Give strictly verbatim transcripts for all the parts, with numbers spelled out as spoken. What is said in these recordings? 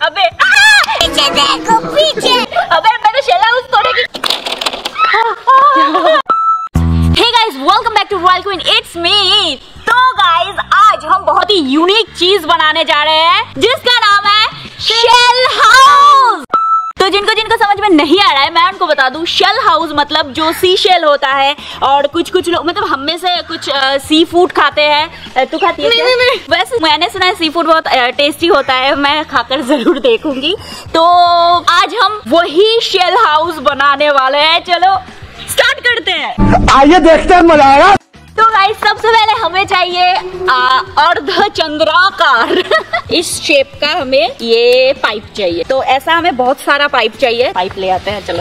अबे पीछे देखो पीछे। अबे मैंने शेल हाउस तोड़े की। Hey guys, welcome back to royal queen, it's me. तो गाइस आज हम बहुत ही यूनिक चीज बनाने जा रहे हैं जिसका नाम है शेल हाउस। तो जिनको जिनको समझ में नहीं आ रहा है मैं उनको बता दूं, शेल हाउस मतलब जो सी शेल होता है और कुछ कुछ लोग मतलब हम में से कुछ सी फूड खाते हैं। तू खाती है क्या? नहीं, नहीं। वैसे मैंने सुना है सी फूड बहुत टेस्टी होता है, मैं खाकर जरूर देखूंगी। तो आज हम वही शेल हाउस बनाने वाले हैं। चलो स्टार्ट करते हैं, आइए देखते हैं, मजा आएगा। तो गाइस सबसे पहले हमें चाहिए अर्धचंद्राकार इस शेप का हमें ये पाइप चाहिए। तो ऐसा हमें बहुत सारा पाइप चाहिए। पाइप ले आते हैं, चलो।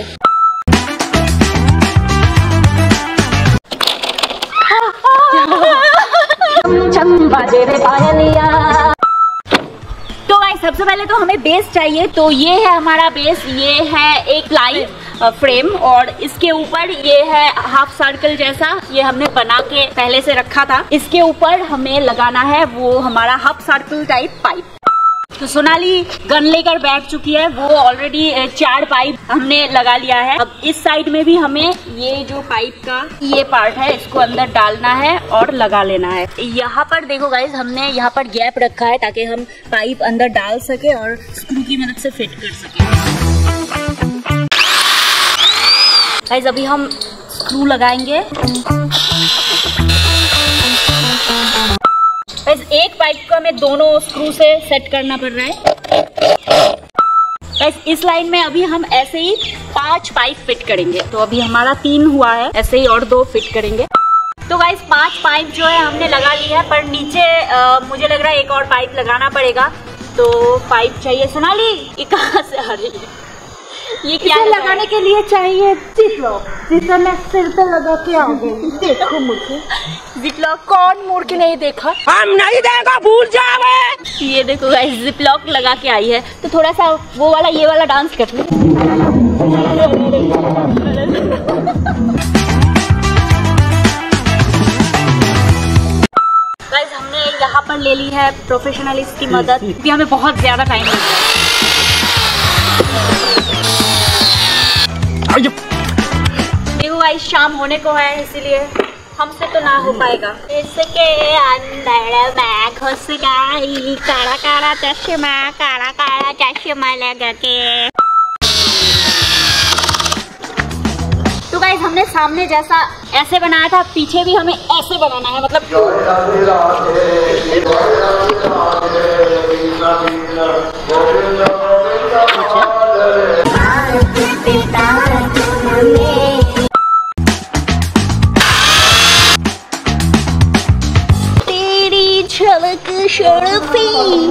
तो गाइस सबसे पहले तो हमें बेस चाहिए। तो ये है हमारा बेस, ये है एक प्लाई फ्रेम और इसके ऊपर ये है हाफ सर्कल जैसा, ये हमने बना के पहले से रखा था। इसके ऊपर हमें लगाना है वो हमारा हाफ सर्कल टाइप पाइप। तो सोनाली गन लेकर बैठ चुकी है, वो ऑलरेडी चार पाइप हमने लगा लिया है। अब इस साइड में भी हमें ये जो पाइप का ये पार्ट है इसको अंदर डालना है और लगा लेना है। यहाँ पर देखो गाइस, हमने यहाँ पर गैप रखा है ताकि हम पाइप अंदर डाल सके और स्क्रू की मदद से फिट कर सके। गाइस अभी हम स्क्रू लगाएंगे। गाइस एक पाइप को हमें दोनों स्क्रू से सेट करना पड़ रहा है। गाइस इस लाइन में अभी हम ऐसे ही पांच पाइप फिट करेंगे। तो अभी हमारा तीन हुआ है, ऐसे ही और दो फिट करेंगे। तो गाइस पांच पाइप जो है हमने लगा लिया है, पर नीचे आ, मुझे लग रहा है एक और पाइप लगाना पड़ेगा। तो पाइप चाहिए। सोनाली ये कहाँ से आ रही है? ये क्या लगाने के लिए चाहिए जिपलॉक, जिसे मैं सिर पे लगा के आ गई। देखो मुझे जिपलॉक कौन मोड़ के नहीं देखा? हम नहीं देगा, भूल जावे। ये देखो गाइस जिपलॉक लगा के आई है। तो थोड़ा सा वो वाला ये वाला डांस कर लो। गाइस हमने यहाँ पर ले ली है प्रोफेशनलिस्ट की मदद, क्योंकि हमें बहुत ज्यादा टाइम लग रहा है। देखो गाइस शाम होने को है, इसीलिए हमसे तो ना हो पाएगा। इसके अंदर मैं घुस गई, काला काला चश्मा, काला काला चश्मा लगा के। तो गाइस हमने सामने जैसा ऐसे बनाया था, पीछे भी हमें ऐसे बनाना है। मतलब तेरी झलक शर्फी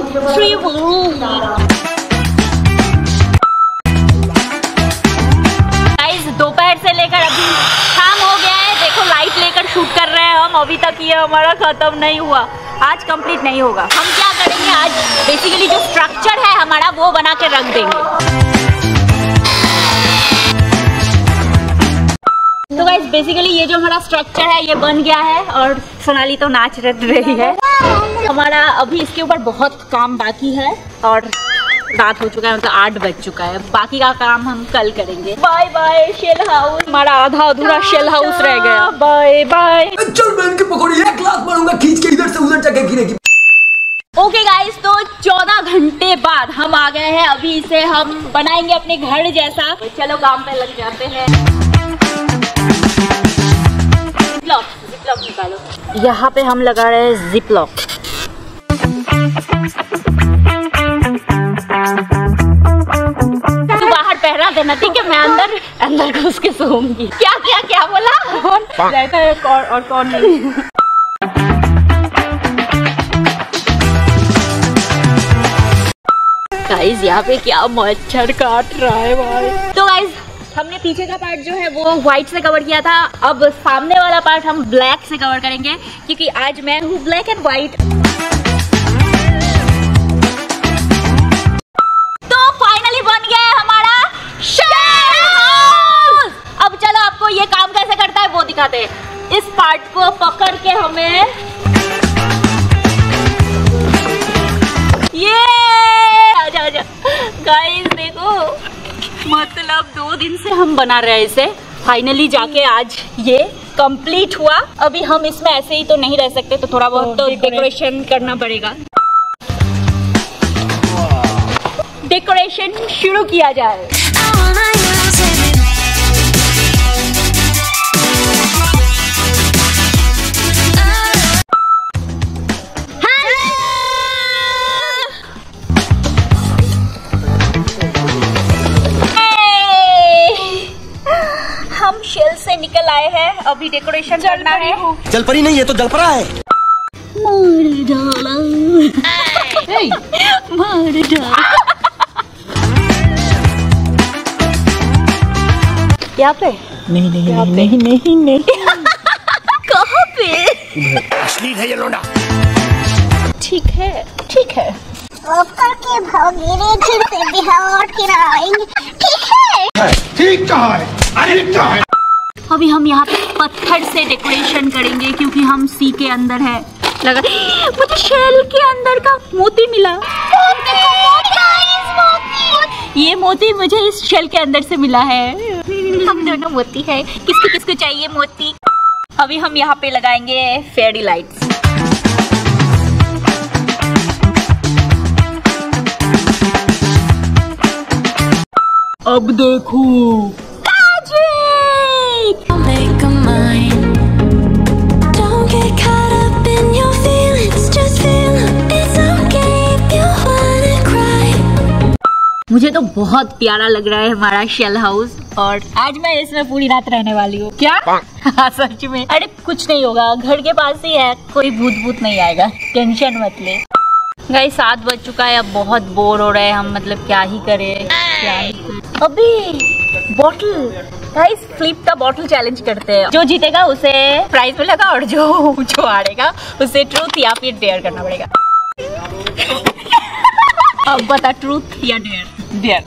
दोपहर से लेकर अभी शाम हो गया है। देखो लाइट लेकर शूट कर रहे हैं हम, अभी तक ये हमारा खत्म नहीं हुआ, आज कंप्लीट नहीं होगा। हम क्या करेंगे आज, बेसिकली जो स्ट्रक्चर है हमारा वो बना के रख देंगे। तो गाइस बेसिकली ये जो हमारा स्ट्रक्चर है ये बन गया है और सोनाली तो नाच रही है। हमारा अभी इसके ऊपर बहुत काम बाकी है और रात हो चुका है, मतलब आठ बज चुका है। बाकी का काम हम कल करेंगे। बाय बाय शेल हाउस, हमारा आधा अधूरा शेल हाउस रह गया। Bye bye. चल बहन की पकौड़ी एक लाख मारूंगा खींच के, इधर से उधर जगह गिरेगी। ओके गाइस, तो चौदह घंटे बाद हम आ गए हैं। अभी इसे हम बनाएंगे अपने घर जैसा। तो चलो काम पे लग जाते हैं। जिपलॉक जिपलॉक निकालो। यहाँ पे हम लगा रहे हैं जिपलॉक। तू बाहर पहरा देना, ठीक है? मैं अंदर अंदर घुस के सोऊंगी। क्या क्या क्या बोला? कौन रहता है और, और कौन नहीं? गाइस यहाँ पे क्या मच्छर काट रहा है भाई। तो गाइस हमने पीछे का पार्ट जो है वो व्हाइट से कवर किया था, अब सामने वाला पार्ट हम ब्लैक से कवर करेंगे, क्योंकि आज मैं हूँ ब्लैक एंड व्हाइट। तो फाइनली बन गया है हमारा शेल हाउस। अब चलो आपको ये काम कैसे करता है वो दिखाते हैं। इस पार्ट को पकड़ के हमें ये आजा आजा गाइस देखो, मतलब दो दिन से हम बना रहे हैं इसे, फाइनली जाके आज ये कंप्लीट हुआ। अभी हम इसमें ऐसे ही तो नहीं रह सकते, तो थोड़ा बहुत तो डेकोरेशन करना पड़ेगा। डेकोरेशन शुरू किया जाए। हम शेल से निकल आए हैं, अभी डेकोरेशन करना है। जल परी नहीं है तो जल परा है। मार डाला, मार डाला। यहाँ पे नहीं नहीं नहीं नहीं नहीं नहीं कहाँ पे? असली है ये लोंडा। ठीक है ठीक है, ऑफर के भागेंगे, फिर से बिहार किराएंगे। ठीक है, ठीक कहा है, ठीक कहा है। अभी हम यहाँ पे पत्थर से डेकोरेशन करेंगे क्योंकि हम सी के अंदर है। लगा मुझे शेल के अंदर का मोती मिला। ये मोती मुझे इस शेल के अंदर से मिला है। हम दोनों मोती है, किसको किसको चाहिए मोती। अभी हम यहाँ पे लगाएंगे फेयरी लाइट्स। अब देखो मुझे तो बहुत प्यारा लग रहा है हमारा शेल हाउस, और आज मैं इसमें पूरी रात रहने वाली हूँ। क्या? हाँ सच में। अरे कुछ नहीं होगा, घर के पास ही है, कोई भूत भूत नहीं आएगा, टेंशन मत ले। गाइस सात बज चुका है, अब बहुत बोर हो रहे हैं हम, मतलब क्या ही करें क्या ही करें। अभी बॉटल, गाइस फ्लिप का बॉटल चैलेंज करते हैं। जो जीतेगा उसे प्राइज मिलेगा, और जो जो हारेगा उसे ट्रूथ या फिर डेयर करना पड़ेगा। अब बता, ट्रूथ या डेयर? डेयर।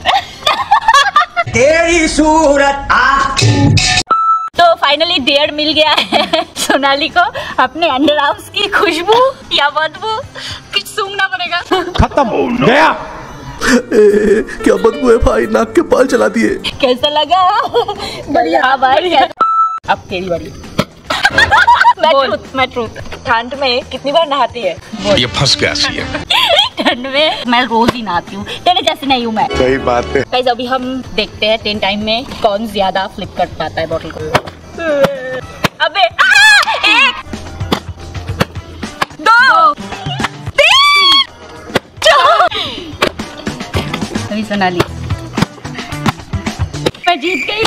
तेरी सूरत आ। तो फाइनली डेयर मिल गया है सोनाली को। अपने अंडर आर्म्स की खुशबू या बदबू कुछ सूंघना पड़ेगा। खत्म हो गया। ए, क्या बदबू है भाई, नाक के बाल चला दिए। कैसा लगा? बढ़िया। हाँ भाई, अब तेरी बारी। मैं ट्रूथ, मैं ट्रूथ। ठंड में कितनी बार नहाती है? ये फंस गया सी है। ठंड में मैं रोज ही नहाती हूँ, तेरे जैसे नहीं हूँ मैं। सही बात है। गाइस अभी हम देखते हैं टेन टाइम में कौन ज्यादा फ्लिप कर पाता है बॉटल को। अबे आ, एक दो तीन चार। अभी सोनाली, मैं जीत गई।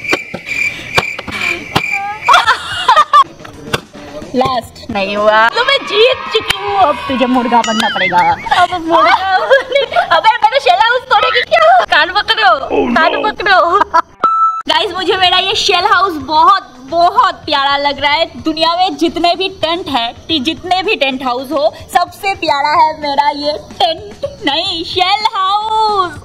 लास्ट नहीं हुआ तो मैं जीत चुकी हूँ। अब तुझे मुर्गा बनना पड़ेगा। अब मुर्गा। अबे मैंने शेल हाउस तोड़ेगी क्या? कान पकड़ो, कान पकड़ो। गाइस मुझे मेरा ये शेल हाउस बहुत बहुत प्यारा लग रहा है। दुनिया में जितने भी टेंट है, जितने भी टेंट हाउस हो, सबसे प्यारा है मेरा ये टेंट नहीं शेल हाउस।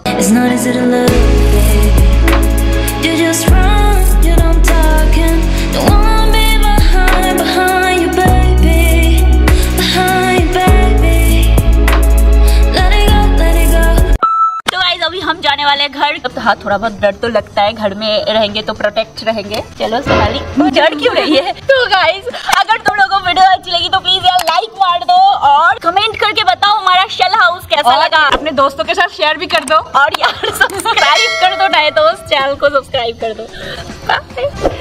अभी हम जाने वाले हैं घर। अब तो हाँ थोड़ा बहुत डर तो लगता है, घर में रहेंगे तो प्रोटेक्ट रहेंगे। चलो सोनाली, तू डर क्यों रही है? तो गाइस अगर तुम लोगों को वीडियो अच्छी लगी तो प्लीज यार लाइक मार दो, और कमेंट करके बताओ हमारा शेल हाउस कैसा लगा। अपने दोस्तों के साथ शेयर भी कर दो, और यार सब्सक्राइब कर दो नए दोस्त, चैनल को सब्सक्राइब कर दो।